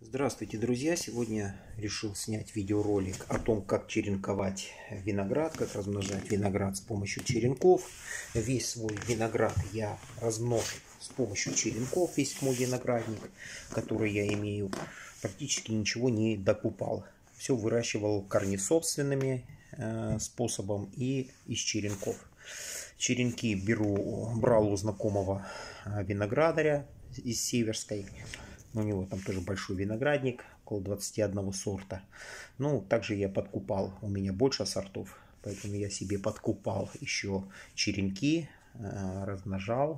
Здравствуйте, друзья! Сегодня решил снять видеоролик о том, как черенковать виноград, как размножать виноград с помощью черенков. Весь свой виноград я размножил с помощью черенков, весь мой виноградник, который я имею, практически ничего не докупал. Все выращивал корнесобственными способом и из черенков. Черенки брал у знакомого виноградаря из Северской. У него там тоже большой виноградник, около 21 сорта. Ну, также я подкупал, у меня больше сортов, поэтому я себе подкупал еще черенки, размножал.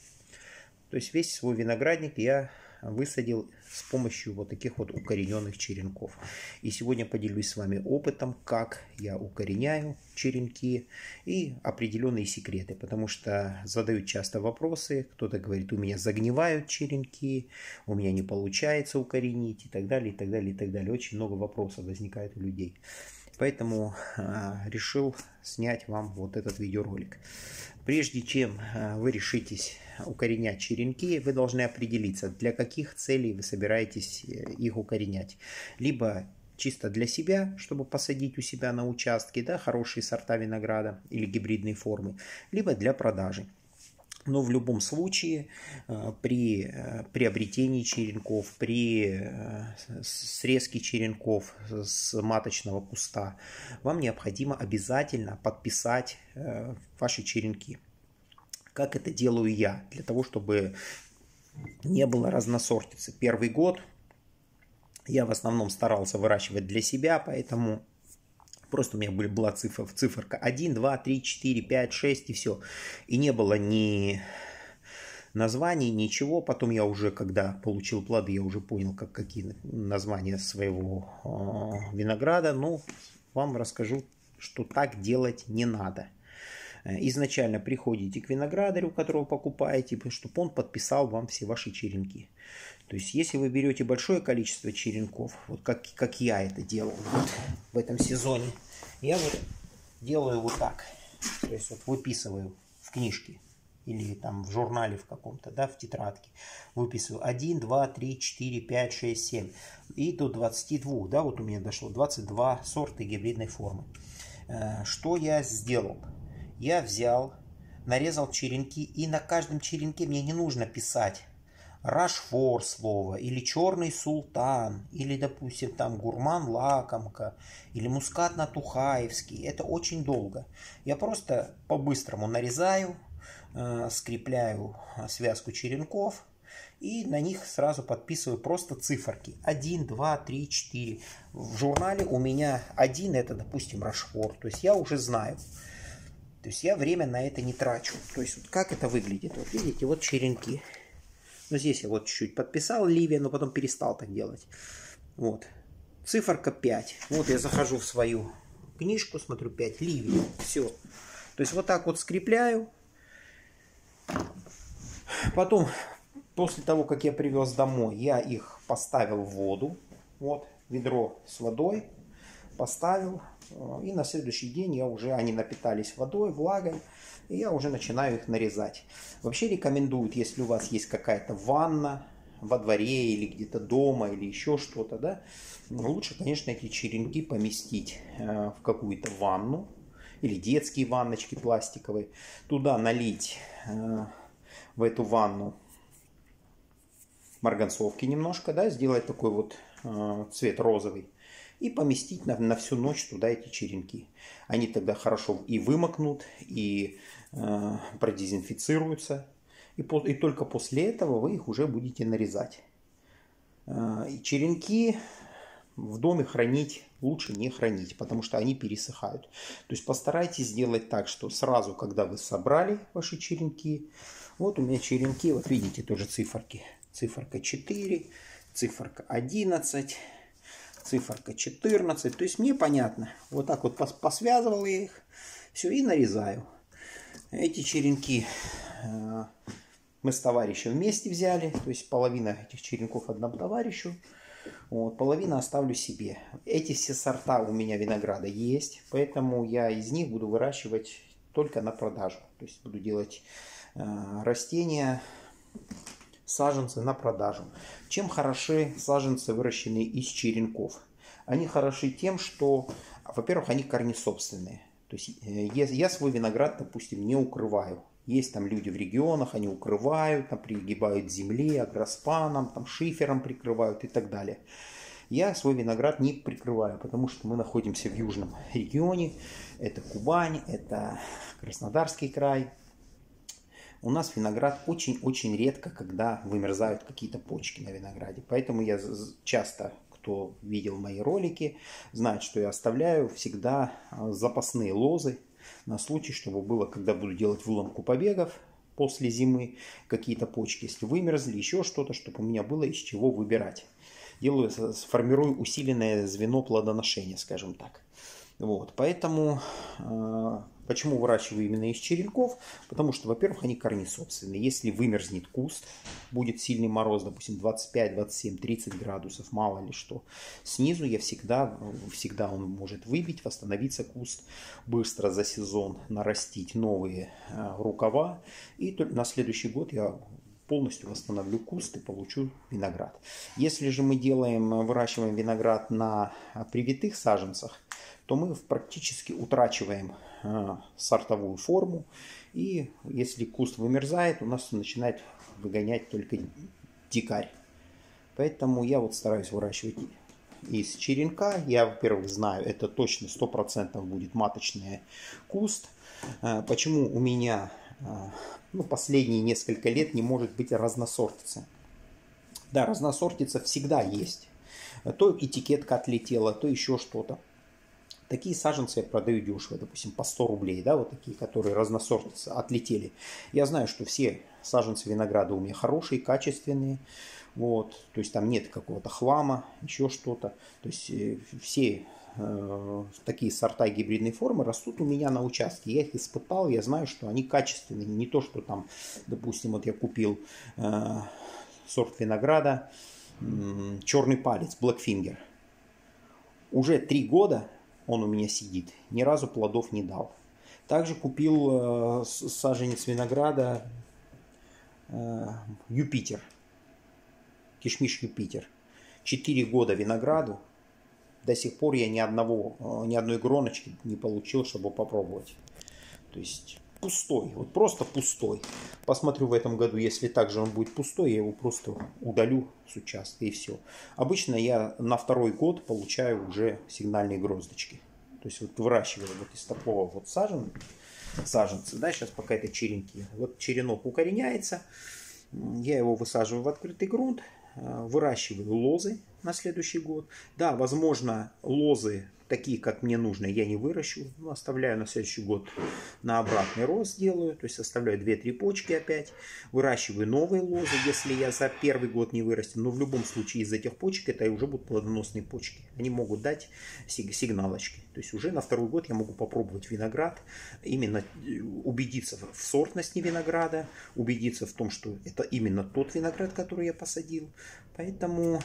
То есть весь свой виноградник я высадил с помощью вот таких вот укорененных черенков. И сегодня поделюсь с вами опытом, как я укореняю черенки и определенные секреты. Потому что задают часто вопросы, кто-то говорит, у меня загнивают черенки, у меня не получается укоренить и так далее, и так далее, и так далее. Очень много вопросов возникает у людей. Поэтому решил снять вам вот этот видеоролик. Прежде чем вы решитесь укоренять черенки, вы должны определиться, для каких целей вы собираетесь их укоренять. Либо чисто для себя, чтобы посадить у себя на участке, да, хорошие сорта винограда или гибридные формы, либо для продажи. Но в любом случае при приобретении черенков, при срезке черенков с маточного куста вам необходимо обязательно подписать ваши черенки. Как это делаю я, для того, чтобы не было разносортицы. Первый год я в основном старался выращивать для себя, поэтому просто у меня была циферка 1, 2, 3, 4, 5, 6 и все. И не было ни названий, ничего. Потом я уже, когда получил плоды, я уже понял, какие названия своего винограда. Но вам расскажу, что так делать не надо. Изначально приходите к виноградарю, которого покупаете, чтобы он подписал вам все ваши черенки. То есть, если вы берете большое количество черенков, вот как я это делал вот в этом сезоне, я вот делаю вот так. То есть, вот выписываю в книжке или там в журнале в каком-то, да, в тетрадке. Выписываю 1, 2, 3, 4, 5, 6, 7. И до 22, да, вот у меня дошло 22 сорта гибридной формы. Что я сделал? Я взял, нарезал черенки, и на каждом черенке мне не нужно писать Рашфор слово, или черный султан, или, допустим, там гурман лакомка, или мускат натухаевский. Это очень долго. Я просто по-быстрому нарезаю, скрепляю связку черенков и на них сразу подписываю просто циферки. 1, 2, 3, 4. В журнале у меня 1 это, допустим, Рашфор. То есть я уже знаю. То есть я время на это не трачу. То есть вот как это выглядит? Вот видите, вот черенки. Ну здесь я вот чуть-чуть подписал Ливия, но потом перестал так делать. Вот. Циферка 5. Вот я захожу в свою книжку, смотрю 5 Ливия. Все. То есть вот так вот скрепляю. Потом, после того, как я привез домой, я их поставил в воду. Вот, ведро с водой поставил. И на следующий день они напитались водой, влагой, и я уже начинаю их нарезать. Вообще рекомендуют, если у вас есть какая-то ванна во дворе или где-то дома или еще что-то, да, лучше, конечно, эти черенки поместить в какую-то ванну или детские ванночки пластиковые. Туда налить в эту ванну марганцовки немножко, да, сделать такой вот цвет розовый. И поместить на всю ночь туда эти черенки. Они тогда хорошо и вымокнут, и продезинфицируются. И только после этого вы их уже будете нарезать. И черенки в доме хранить лучше не хранить, потому что они пересыхают. То есть постарайтесь сделать так, что сразу, когда вы собрали ваши черенки, вот у меня черенки, вот видите тоже циферки. Циферка 4, циферка 11. Циферка 14. То есть мне понятно. Вот так вот посвязывал я их. Все, и нарезаю. Эти черенки мы с товарищем вместе взяли. То есть половина этих черенков одному товарищу. Вот, половину оставлю себе. Эти все сорта у меня винограда есть. Поэтому я из них буду выращивать только на продажу. То есть буду делать растения саженцы на продажу. Чем хороши саженцы, выращенные из черенков? Они хороши тем, что, во-первых, они корнесобственные. То есть я свой виноград, допустим, не укрываю. Есть там люди в регионах, они укрывают, там пригибают к земле, агроспаном, там шифером прикрывают и так далее. Я свой виноград не прикрываю, потому что мы находимся в южном регионе. Это Кубань, это Краснодарский край. У нас виноград очень-очень редко, когда вымерзают какие-то почки на винограде. Поэтому я часто, кто видел мои ролики, знает, что я оставляю всегда запасные лозы на случай, чтобы было, когда буду делать выломку побегов после зимы, какие-то почки, если вымерзли, еще что-то, чтобы у меня было из чего выбирать. Формирую усиленное звено плодоношения, скажем так. Вот, поэтому, почему выращиваю именно из черенков? Потому что, во-первых, они корнесобственные. Если вымерзнет куст, будет сильный мороз, допустим, 25, 27, 30 градусов, мало ли что, снизу я всегда он может выбить, восстановиться куст, быстро за сезон нарастить новые рукава. И на следующий год я полностью восстановлю куст и получу виноград. Если же мы выращиваем виноград на привитых саженцах, то мы практически утрачиваем сортовую форму. И если куст вымерзает, у нас начинает выгонять только дикарь. Поэтому я вот стараюсь выращивать из черенка. Я, во-первых, знаю, это точно 100% будет маточный куст. Почему у меня последние несколько лет не может быть разносортица? Да, разносортица всегда есть. То этикетка отлетела, то еще что-то. Такие саженцы я продаю дешево, допустим, по 100 рублей, да, вот такие, которые разносортица отлетели. Я знаю, что все саженцы винограда у меня хорошие, качественные, вот, то есть там нет какого-то хлама, еще что-то. То есть все такие сорта гибридной формы растут у меня на участке. Я их испытал, я знаю, что они качественные. Не то, что там, допустим, вот я купил сорт винограда черный палец, Blackfinger. Уже 3 года он у меня сидит, ни разу плодов не дал. Также купил саженец винограда Юпитер, кишмиш Юпитер. 4 года винограду. До сих пор я ни одной гроночки не получил, чтобы попробовать. То есть пустой, вот просто пустой. Посмотрю в этом году, если также он будет пустой, я его просто удалю с участка и все. Обычно я на 2-й год получаю уже сигнальные гроздочки. То есть вот выращиваю вот из такого вот саженца, да, сейчас пока это черенки. Вот черенок укореняется, я его высаживаю в открытый грунт, выращиваю лозы на следующий год. Да, возможно, лозы такие, как мне нужно, я не выращу. Но оставляю на следующий год на обратный рост делаю. То есть оставляю 2-3 почки опять. Выращиваю новые лозы, если я за 1-й год не вырастил. Но в любом случае из этих почек это уже будут плодоносные почки. Они могут дать сигналочки. То есть уже на 2-й год я могу попробовать виноград. Именно убедиться в сортности винограда. Убедиться в том, что это именно тот виноград, который я посадил. Поэтому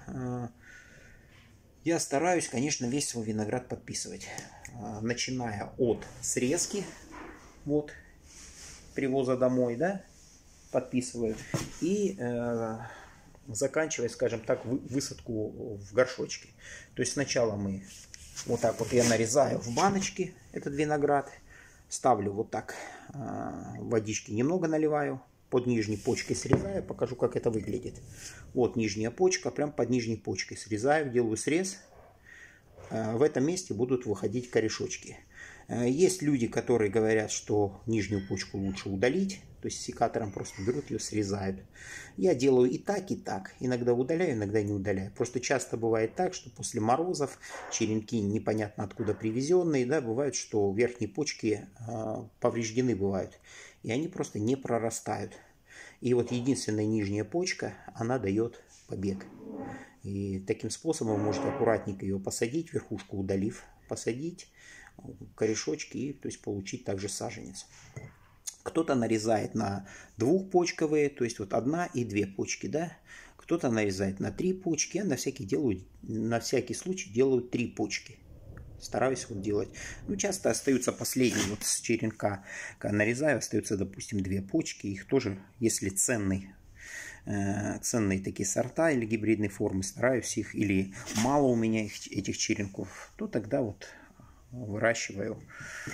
я стараюсь, конечно, весь свой виноград подписывать. Начиная от срезки, вот, привоза домой, да, подписываю. И заканчивая, скажем так, высадку в горшочке. То есть сначала мы вот так вот я нарезаю в баночки этот виноград. Ставлю вот так, водички немного наливаю. Под нижней почкой срезаю, покажу, как это выглядит. Вот нижняя почка, прям под нижней почкой срезаю, делаю срез. В этом месте будут выходить корешочки. Есть люди, которые говорят, что нижнюю почку лучше удалить. То есть секатором просто берут ее, срезают. Я делаю и так, и так. Иногда удаляю, иногда не удаляю. Просто часто бывает так, что после морозов черенки непонятно откуда привезенные, да, бывает, что верхние почки повреждены бывают. И они просто не прорастают. И вот единственная нижняя почка, она дает побег. И таким способом вы можете аккуратненько ее посадить, верхушку удалив, посадить корешочки и то есть получить также саженец. Кто-то нарезает на 2-почковые, то есть вот 1 и 2 почки, да. Кто-то нарезает на 3 почки, а на всякий случай делаю 3 почки. Стараюсь вот делать. Ну, часто остаются последние, вот с черенка, когда нарезаю, остаются, допустим, 2 почки. Их тоже, если ценный ценные такие сорта или гибридные формы, стараюсь их, или мало у меня этих черенков, то тогда вот выращиваю.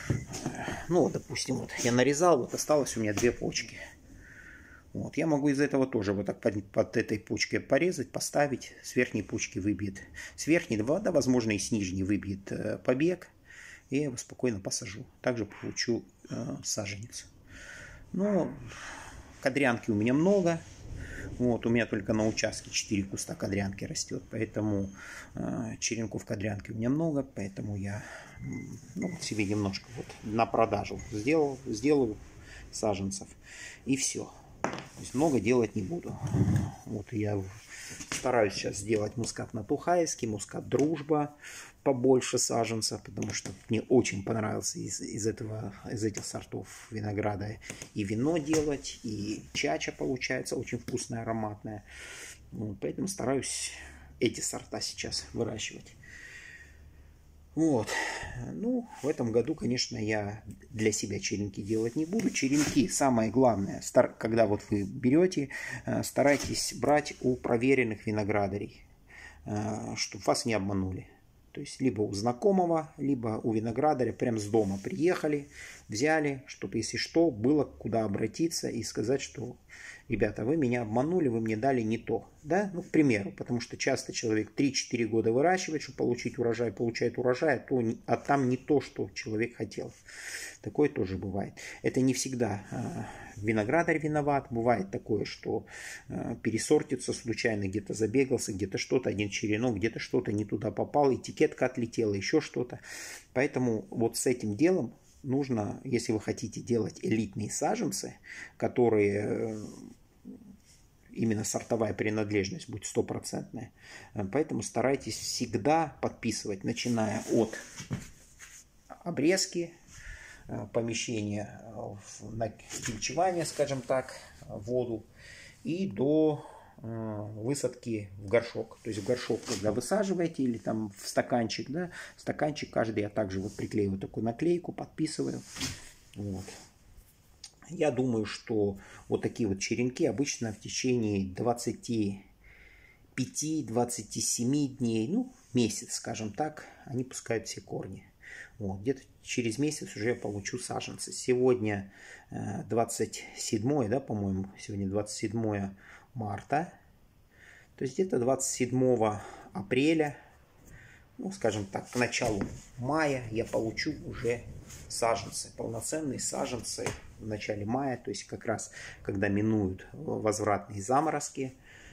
Ну, допустим, вот я нарезал, вот осталось у меня 2 почки. Вот, я могу из этого тоже вот так под этой почкой порезать, поставить, с верхней почки выбьет, с верхней, да, возможно, и с нижней выбьет побег, и я его спокойно посажу. Также получу саженец. Но кадрянки у меня много. Вот, у меня только на участке 4 куста кадрянки растет, поэтому черенков кадрянки у меня много, поэтому я себе немножко вот на продажу сделаю саженцев, и все. То есть много делать не буду. Вот я стараюсь сейчас сделать мускат натухайский, мускат дружба, побольше саженцев, потому что мне очень понравился из этих сортов винограда и вино делать, и чача получается очень вкусная, ароматная. Вот, поэтому стараюсь эти сорта сейчас выращивать. Вот. Ну, в этом году, конечно, я для себя черенки делать не буду. Черенки, самое главное, когда вот вы берете, старайтесь брать у проверенных виноградарей, чтобы вас не обманули. То есть, либо у знакомого, либо у виноградаря, прям с дома приехали, взяли, чтобы, если что, было куда обратиться и сказать, что, ребята, вы меня обманули, вы мне дали не то. Да? Ну, к примеру, потому что часто человек 3-4 года выращивает, чтобы получить урожай, получает урожай, а там не то, что человек хотел. Такое тоже бывает. Это не всегда виноградарь виноват. Бывает такое, что пересортится случайно, где-то забегался, где-то что-то, один черенок, где-то что-то не туда попал, этикетка отлетела, еще что-то. Поэтому вот с этим делом нужно, если вы хотите делать элитные саженцы, которые именно сортовая принадлежность будет стопроцентная, поэтому старайтесь всегда подписывать, начиная от обрезки, помещения на кильчевание, скажем так, воду, и до высадки в горшок. То есть в горшок, когда высаживаете, или там в стаканчик, да, стаканчик каждый я также вот приклеиваю такую наклейку, подписываю. Вот. Я думаю, что вот такие вот черенки обычно в течение 25-27 дней, ну, месяц, скажем так, они пускают все корни. Вот, где-то через месяц уже я получу саженцы. Сегодня 27, да, по-моему, сегодня 27 марта. То есть где-то 27 апреля, ну, скажем так, к началу мая я получу уже саженцы, полноценные саженцы в начале мая, то есть как раз когда минуют возвратные заморозки.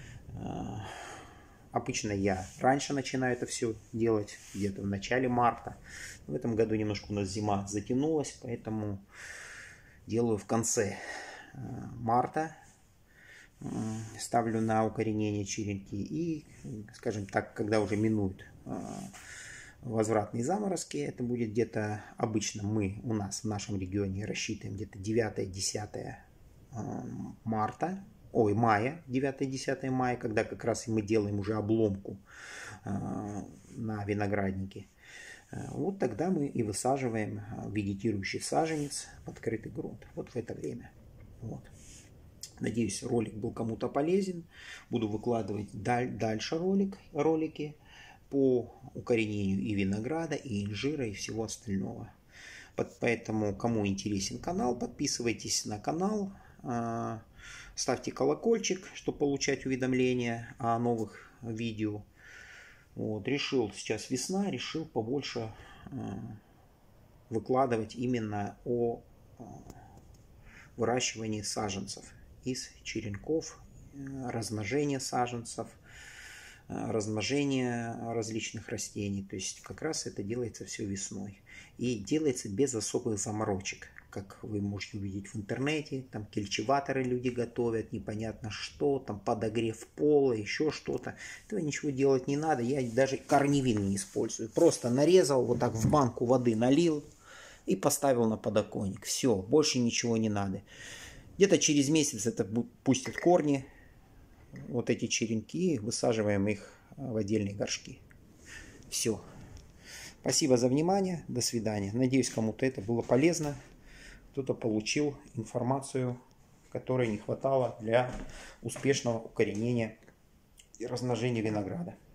Обычно я раньше начинаю это все делать, где-то в начале марта. В этом году немножко у нас зима затянулась, поэтому делаю в конце марта. Ставлю на укоренение черенки. И, скажем так, когда уже минуют возвратные заморозки, это будет где-то, обычно у нас в нашем регионе рассчитываем где-то 9-10 мая, 9-10 мая, когда как раз и мы делаем уже обломку на винограднике. Вот тогда мы и высаживаем вегетирующий саженец в открытый грунт. Вот в это время. Вот. Надеюсь, ролик был кому-то полезен. Буду выкладывать дальше ролики по укоренению и винограда, и инжира, и всего остального. Поэтому, кому интересен канал, подписывайтесь на канал. Ставьте колокольчик, чтобы получать уведомления о новых видео. Вот, решил, сейчас весна, решил побольше выкладывать именно о выращивании саженцев из черенков, размножения саженцев, размножения различных растений. То есть как раз это делается все весной. И делается без особых заморочек. Как вы можете увидеть в интернете, там кельчеваторы люди готовят, непонятно что, там подогрев пола, еще что-то. Этого ничего делать не надо, я даже корневин не использую. Просто нарезал, вот так в банку воды налил и поставил на подоконник. Все, больше ничего не надо. Где-то через месяц это пустит корни, вот эти черенки, высаживаем их в отдельные горшки. Все. Спасибо за внимание, до свидания. Надеюсь, кому-то это было полезно. Кто-то получил информацию, которой не хватало для успешного укоренения и размножения винограда.